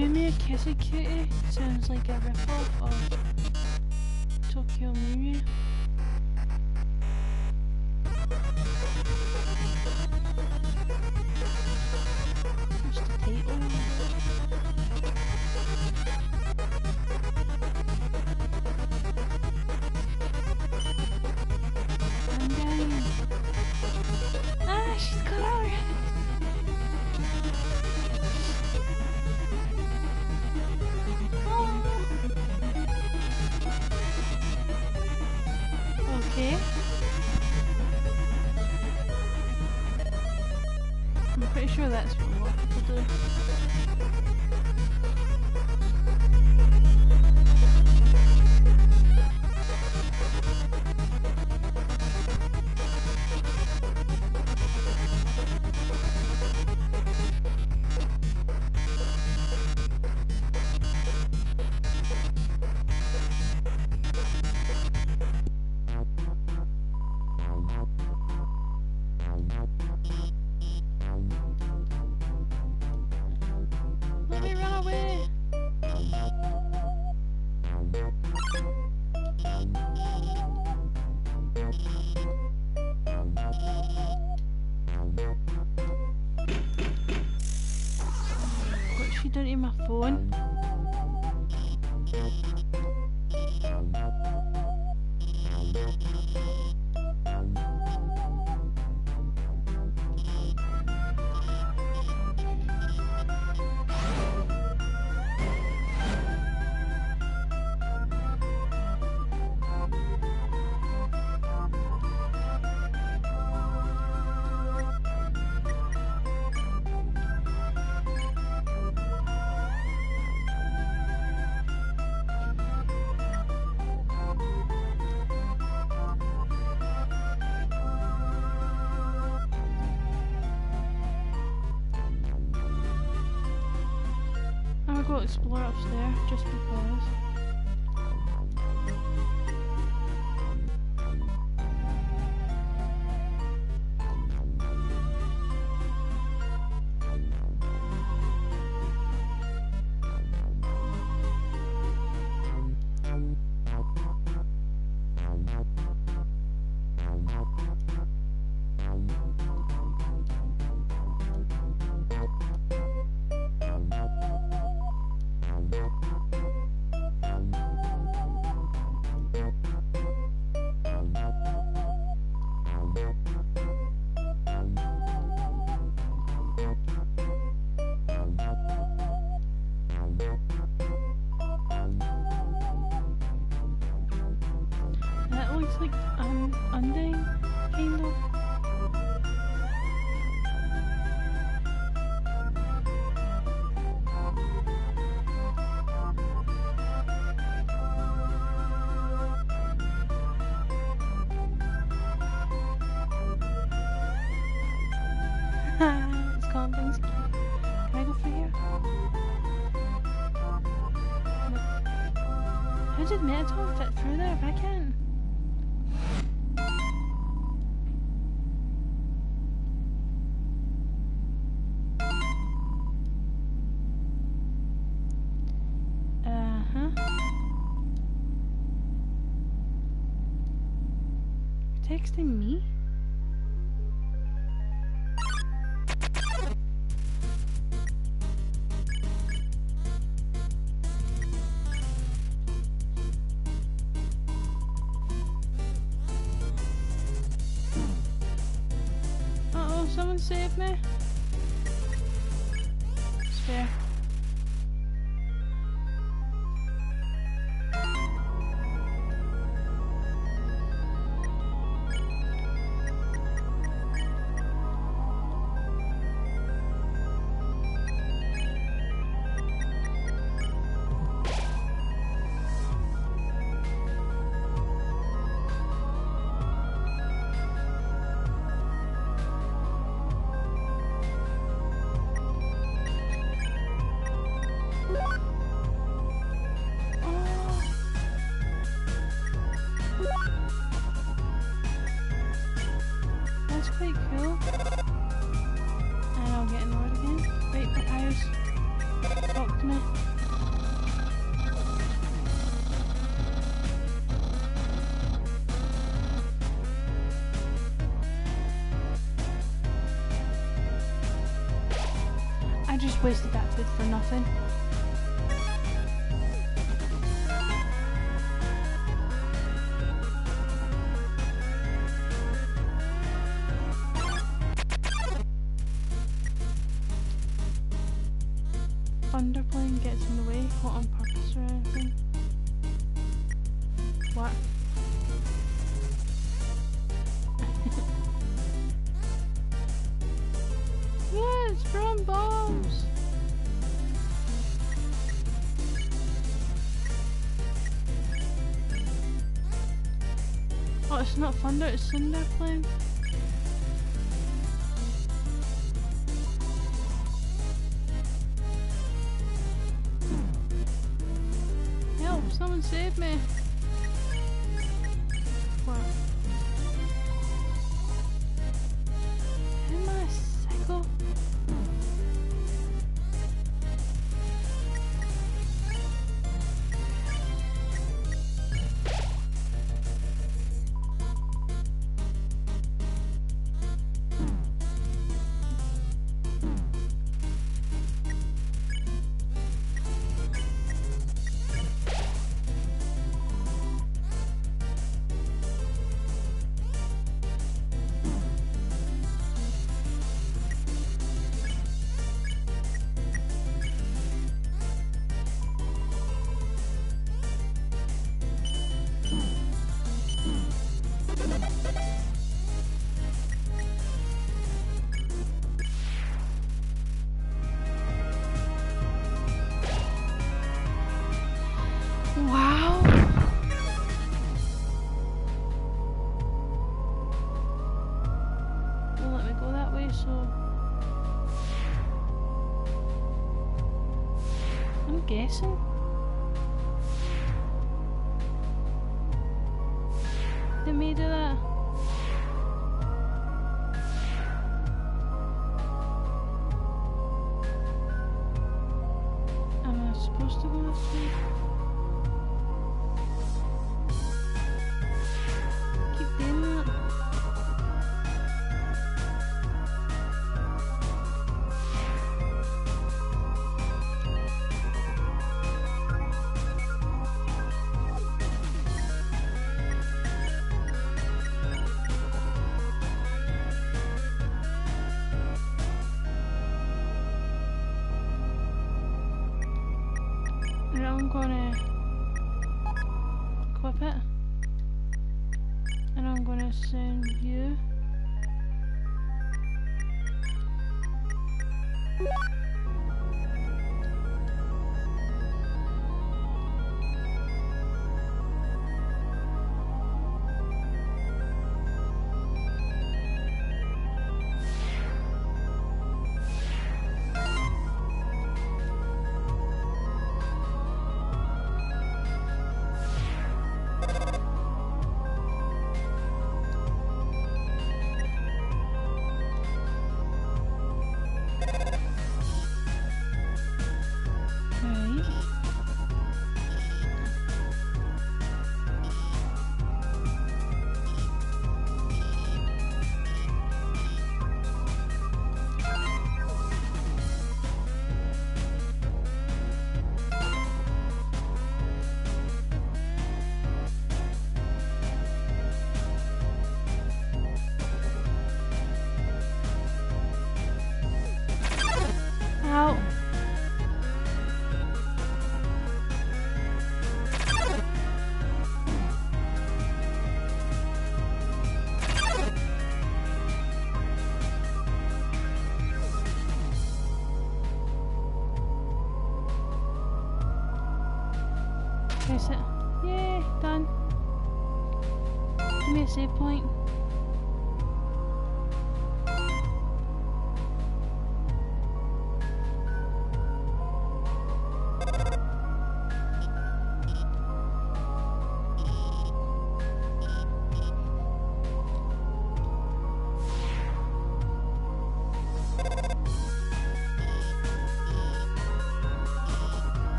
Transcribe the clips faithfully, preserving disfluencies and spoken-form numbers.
Mew Mew Kissy Cutie sounds like a ripoff of Tokyo Mew Mew. What's the title? I'm dying. Ah, she's got out. Okay. I'm pretty sure that's what a lot of people do. Let me run away! What's she done to my phone? I'm gonna go explore upstairs just because. That looks like um Undying, kind of. It's calling things cute. Can I go through here? No. How did Mettaton fit through there if I can't? Uh-huh. You're texting me? Someone save me. Spare. That's quite cool. And I'll get annoyed again. Wait, papyrus. Talk to me. I just wasted that food for nothing. Underplaying gets in the way, not on purpose or anything. What? Yeah, it's from bombs! Oh, it's not Thunder, it's Cinder playing. Help, someone save me! What? Am I a psycho? Wow! Won't let me go that way, so I'm guessing. Did me do that? Am I supposed to go this way? Keep doing that. And I'm gonna equip it, and I'm gonna send you. Ow. Press it. Yay, done. Give me a save point.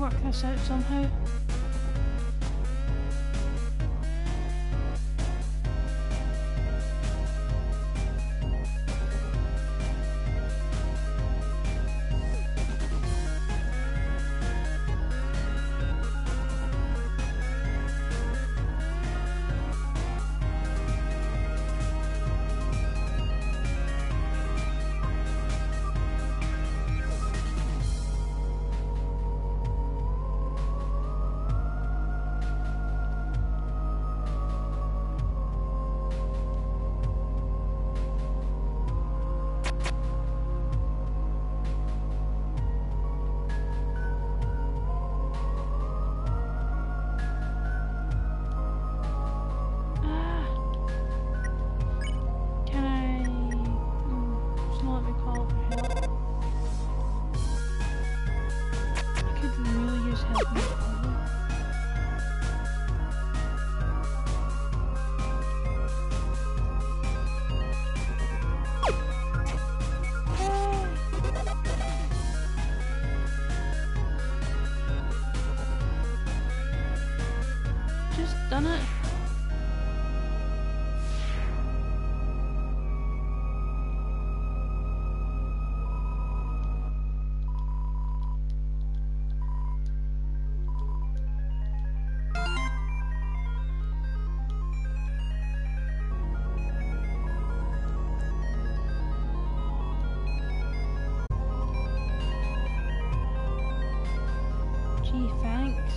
work this out somehow. Done it. Gee, thanks.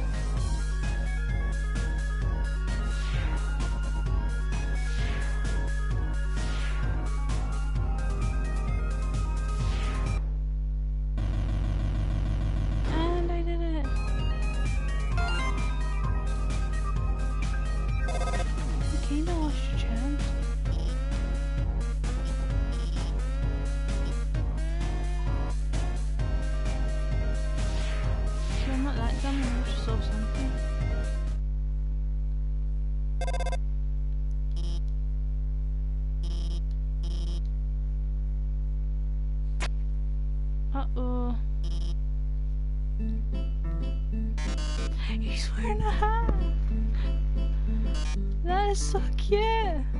Uh-oh. He's wearing a hat! That is so cute!